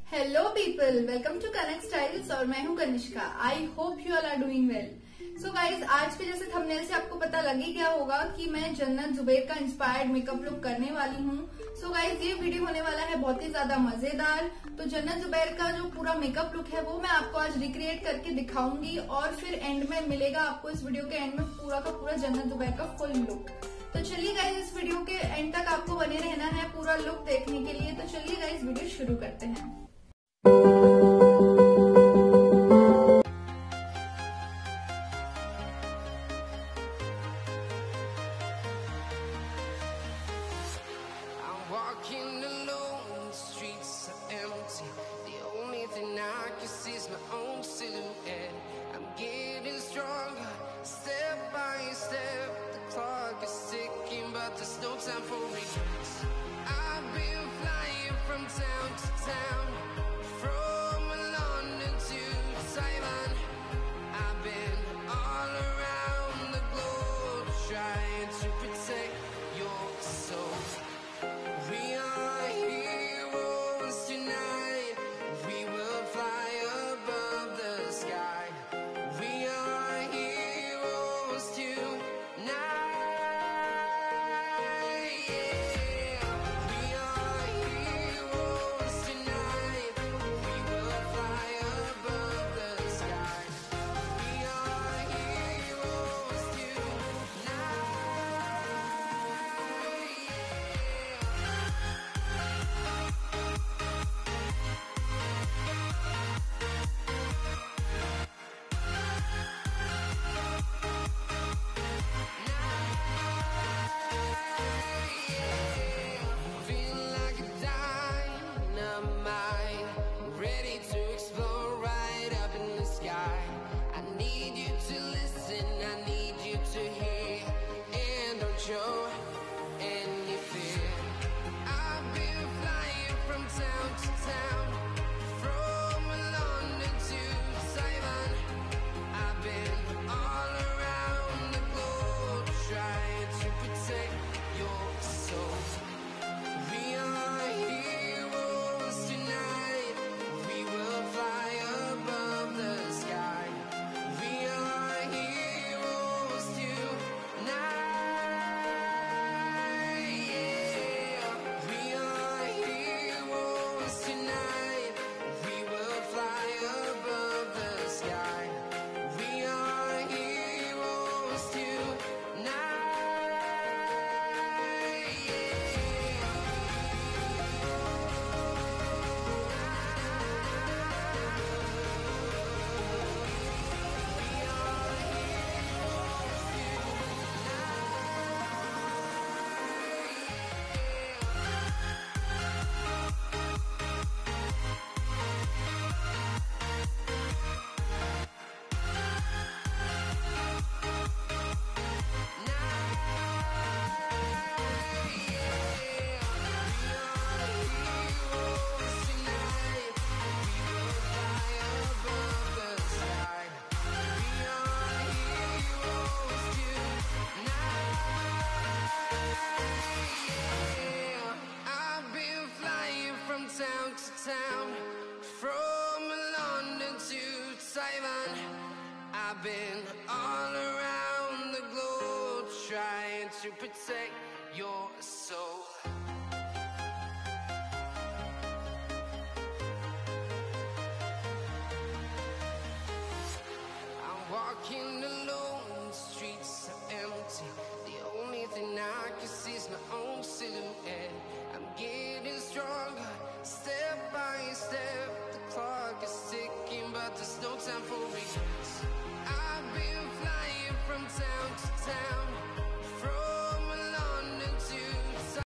Hello people, welcome to Kanak styles और मैं हूं Kanishka. I hope you all are doing well. So guys, आज के जैसे थंबनेल से आपको पता लग ही गया होगा कि मैं जन्नत जुबैर का इंस्पायर्ड मेकअप लुक करने वाली हूं। सो गाइज, ये वीडियो होने वाला है बहुत ही ज्यादा मजेदार। तो जन्नत जुबैर का जो पूरा मेकअप लुक है वो मैं आपको आज रिक्रिएट करके दिखाऊंगी और फिर एंड में मिलेगा आपको इस वीडियो के एंड में पूरा का पूरा जन्नत जुबैर का फुल लुक। तो चलिए गाइज, इस वीडियो के एंड तक आपको बने रहना है पूरा लुक देखने के लिए। तो चलिए गाइज, वीडियो शुरू करते हैं। Walking alone, the streets are empty. The only thing I can see is my own silhouette. I'm getting stronger, step by step. The clock is ticking, but there's no time for regrets. I've been flying from town to town, from London to Taiwan. I've been all around the globe, trying to protect your soul. We are heroes tonight. We will fly above the sky. We are heroes tonight. Yeah. We are heroes tonight. We will fly above the sky. We are heroes tonight. Feel like a dynamite, ready to explore right up in the sky. I need you to listen, I need you to hear, and don't show any fear. I've been flying from town to town, from London to Taiwan. I've been all around the globe, trying to protect your soul. We are heroes tonight. We will fly above the sky. We are heroes tonight. Yeah. We are heroes tonight. We will fly above the sky. We are heroes tonight. Yeah. I've been flying from town to town, from London to Taiwan. I've been all around the globe, trying to protect your soul. I'm walking alone, the streets are empty. The only thing I can see is my own silhouette.